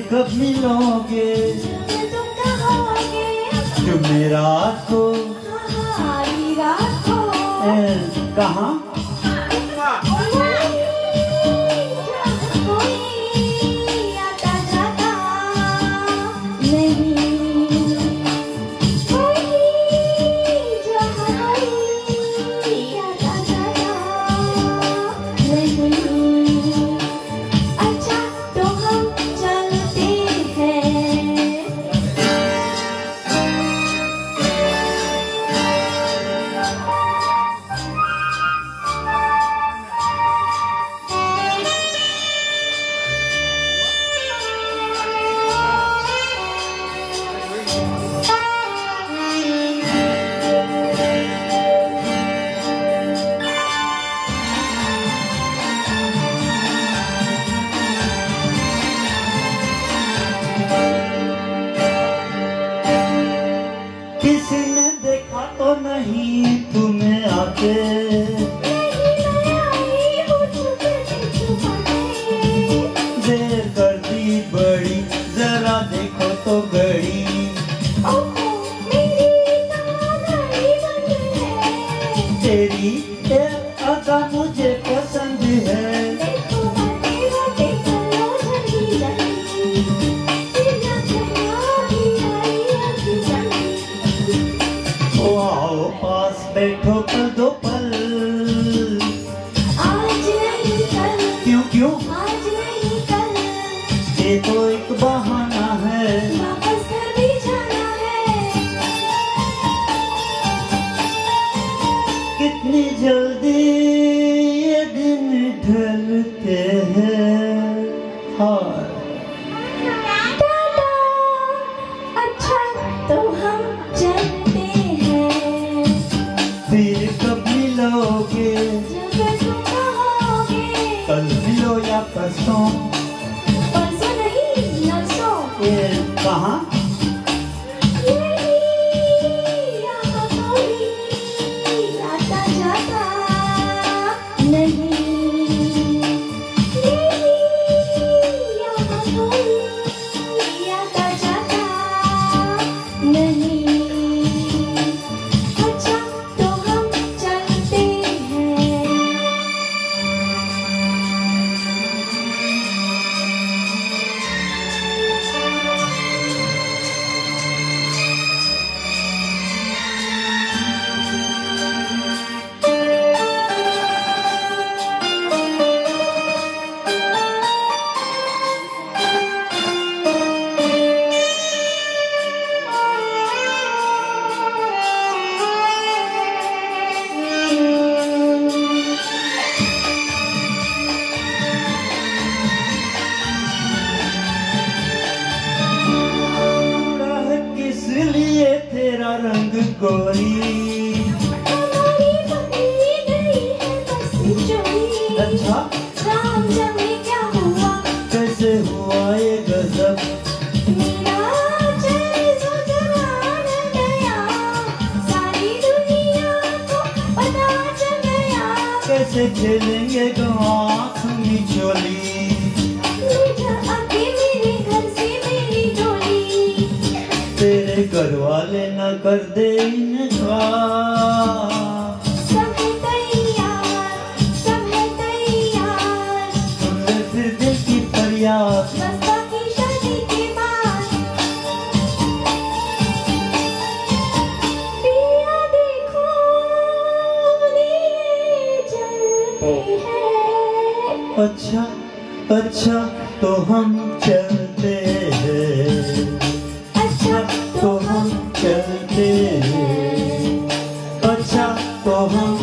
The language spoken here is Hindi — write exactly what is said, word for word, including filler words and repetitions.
कब मिलोगे? तुम कहोगे जुमे रात को, हमारी रात को। कहाँ? किसने देखा तो नहीं तुम्हें आके? देर कर दी बड़ी, जरा देखो तो घड़ी। तेरी ये अदा मुझे पसंद है। पास बैठो पल दो पल, आज नहीं कल। क्यों क्यों? आज नहीं कल। ये तो एक बहाना है, वापस घर भी जाना है। कितनी जल्दी ये दिन ढलते हैं। हाँ अच्छा तो हम चलते हैं। फिर कब मिलोगे? जब तुम कहोगे। कल मिलो या परसों? परसों नहीं नरसों। ये कहाँ? यही यहाँ कोई आता जाता नहीं। यही यहाँ कोई आता जाता नहीं। अच्छा तो हम चलते हैं। किस लिए तेरा रंग गोरी? हमारी पकड़ी गई है बस चोरी। अच्छा राम जमे क्या हुआ? कैसे हुआ ये गजब? मेरा चेहरा जवान गया, सारी दुनिया को पता चल गया। कैसे खेलेंगे आँख मिचोली? आके मेरे घर से मेरी डोली। तेरे घर वाले न कर दे इनकार। सब है तैयार, सब है तैयार। सुन ले फिर दिल की फरियाद। बस बाकी शादी के बाद। पिया देखो दिए जलते हैं। अच्छा अच्छा तो हम चलते हैं। अच्छा तो हम चलते हैं। अच्छा तो हम